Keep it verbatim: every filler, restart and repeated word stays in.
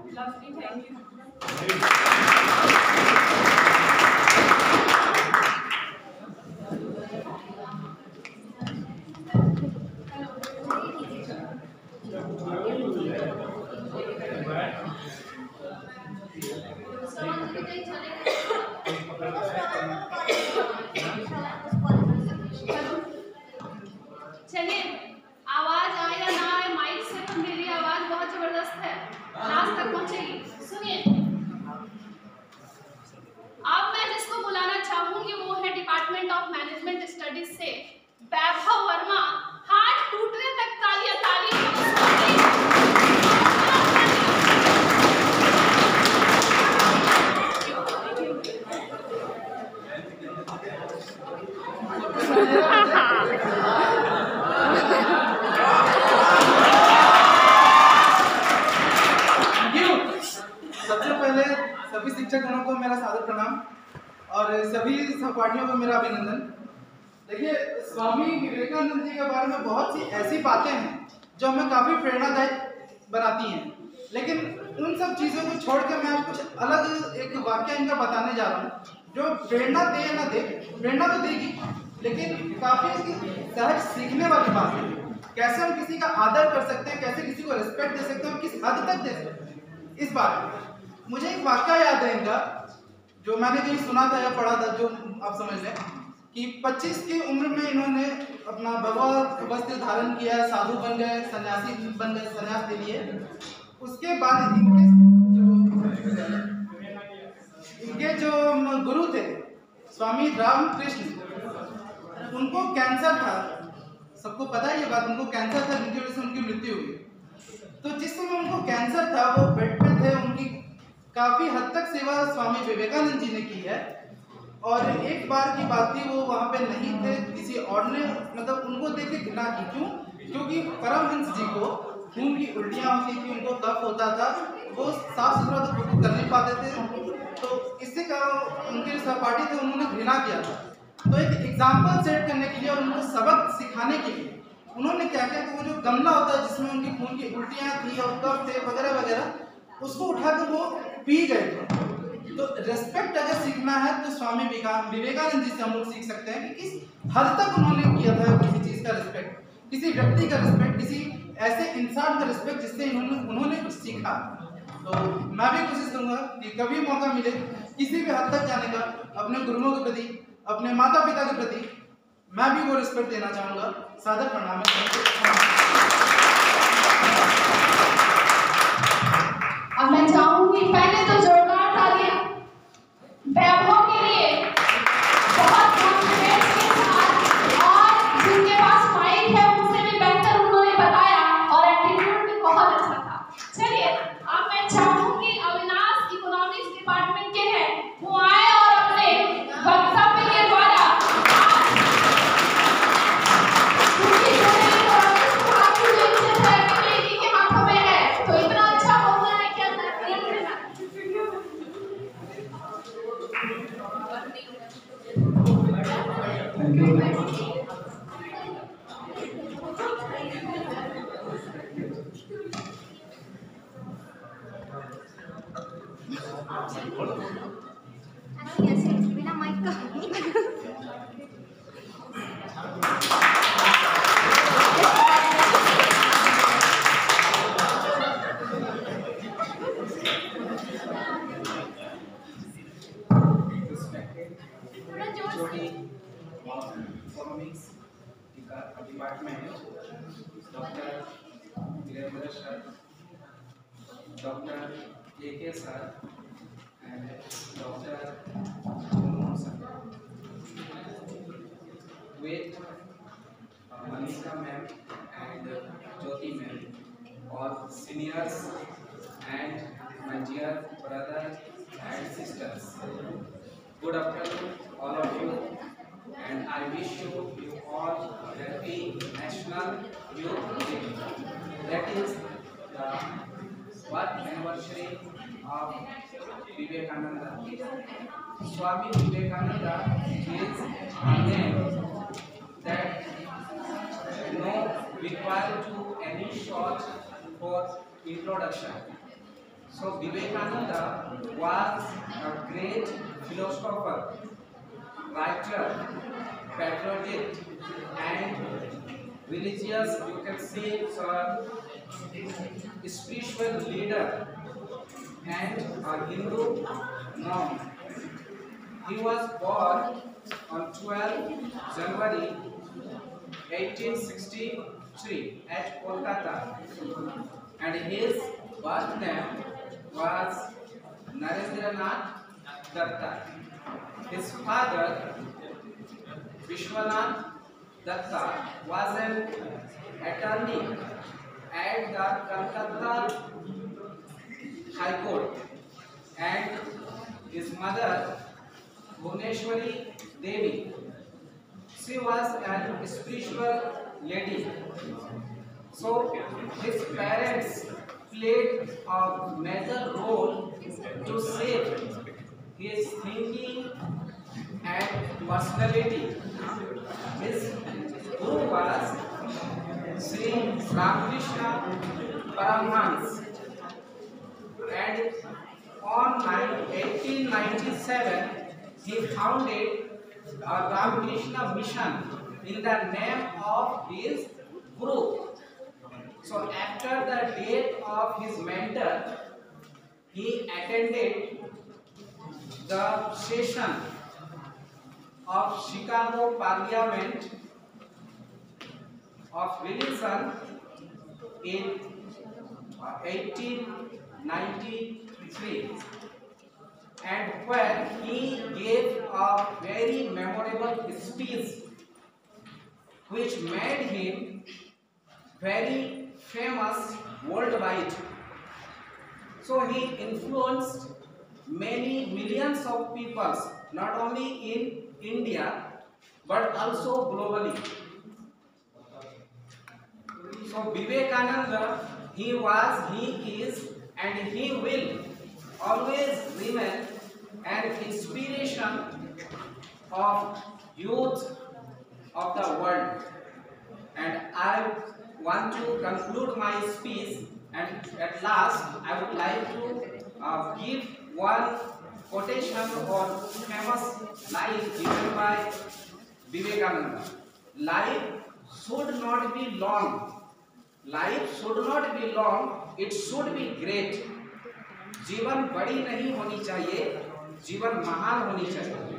Lovely, thank you. चलिए, आवाज आए या ना आए, माइक से तो मेरी आवाज बहुत जबरदस्त है, लास्ट तक पहुंचेगी। सुनिए, अब मैं जिसको बुलाना चाहूंगी वो है डिपार्टमेंट ऑफ मैनेजमेंट स्टडीज से वैभव वर्मा। हाथ टूटने तक तालियां तालियां। सबसे पहले सभी शिक्षकगणों को मेरा सादर प्रणाम और सभी सहपाठियों को मेरा अभिनंदन। देखिए, स्वामी विवेकानंद जी के बारे में बहुत सी ऐसी बातें हैं जो हमें काफी प्रेरणादायक बनाती हैं, लेकिन उन सब चीजों को छोड़ के मैं कुछ अलग एक वाक्य इनका बताने जा रहा हूँ जो प्रेरणा दे ना दे, प्रेरणा तो देगी लेकिन काफी सहज सीखने वाली बात है। कैसे हम किसी का आदर कर सकते हैं, कैसे किसी को रिस्पेक्ट दे सकते हैं, किस हद तक दे सकते हैं, इस बात में मुझे एक वाक्य याद है इनका जो मैंने कहीं सुना था या पढ़ा था, जो आप समझ लें कि पच्चीस की उम्र में इन्होंने अपना भगवा वस्त्र धारण किया, साधु बन गए, सन्यासी बन गए, सन्यास ले लिए। उसके बाद इनके जो इनके जो गुरु थे स्वामी रामकृष्ण, उनको कैंसर था। सबको पता है ये बात, उनको कैंसर था जिनकी वजह से उनकी मृत्यु हुई। तो जिस समय उनको कैंसर था, वो बेड पे थे, उनकी काफी हद तक सेवा स्वामी विवेकानंद जी ने की है। और एक बार की बात थी, वो वहाँ पे नहीं थे, किसी और ने मतलब उनको देख के घृणा की। क्यों? क्योंकि परमहंस जी को खून की उल्टियाँ होती थी, उनको कफ होता था, वो साफ सुथरा तो बिल्कुल कर नहीं पाते थे। तो इससे क्या, उनके सहपाठी थे, उन्होंने घृणा किया था। तो एक एग्जाम्पल सेट करने के लिए और उनको सबक सिखाने के लिए उन्होंने क्या किया कि वो जो गमला होता है जिसमें उनकी खून की उल्टियाँ थी और कफ थे वगैरह वगैरह, उसको उठाकर वो पी गए थे। तो रिस्पेक्ट अगर सीखना है तो स्वामी विवेकानंद जी से हम लोग सीख सकते हैं कि किस हद तक उन्होंने किया था किसी चीज का रिस्पेक्ट, किसी व्यक्ति का रिस्पेक्ट, किसी ऐसे इंसान का रिस्पेक्ट जिससे उन्होंने उन्होंने कुछ सीखा। तो मैं भी कोशिश करूंगा कि कभी मौका मिले किसी भी हद तक जाने का, अपने गुरुओं के प्रति, अपने माता पिता के प्रति मैं भी वो रिस्पेक्ट देना चाहूंगा। सादर प्रणाम। अब मैं चाहूंगी पहले तो जोरदार तालियां वैभव के लिए, बहुत कॉन्फिडेंस के साथ, और जिनके पास माइक है उनसे भी बेहतर उन्होंने बताया और एटीट्यूड भी बहुत अच्छा था। चलिए, अब मैं चाहूंगी अविनाश इकोनॉमिक्स डिपार्टमेंट के हैं, वो आए और अपने वक्तव्य के द्वारा के हाथों में है, तो इतना अच्छा बोलना है क्या? Thank you. बिना माइक का economics department doctor Virendra sir, doctor A K sir and doctor sir, with Manisha ma'am and Jyoti ma'am, all seniors and my dear brothers and sisters. Good afternoon, all of you, and I wish you, you all happy National Youth Day. That is the birth anniversary of Vivekananda. Swami Vivekananda is a name that no require to any short for introduction. So Vivekananda was a great philosopher, writer, patriotic, and religious, you can say, uh, spiritual leader and a Hindu monk. He was born on twelfth January eighteen sixty-three at Kolkata, and his birth name was Narendranath Datta. His father, Vishwanath Datta, was an attorney at the Calcutta High Court, and his mother, Bhuneshwari Devi, she was a spiritual lady. So his parents played a major role to shape his thinking and personality. His guru was Sri Ramakrishna Paramhans, and on eighteen ninety-seven he founded a Ramakrishna mission in the name of his guru. So after the death of his mentor, he attended the session of Chicago Parliament of Religion in eighteen ninety-three, and where he gave a very memorable speech which made him very famous worldwide. So he influenced many millions of people, not only in India but also globally. So Vivekananda, he was, he is, and he will always remain an inspiration of youth of the world. And I want to conclude my speech, and at last I would like to uh, give one quotation or famous line given by Vivekananda. Life should not be long. Life should not be long. It should be great. जीवन बड़ी नहीं होनी चाहिए, जीवन महान होनी चाहिए।